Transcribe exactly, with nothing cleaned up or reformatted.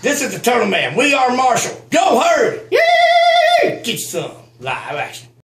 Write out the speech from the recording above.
This is the Turtle Man. We are Marshall. Go herd. Yay! Get you some live action.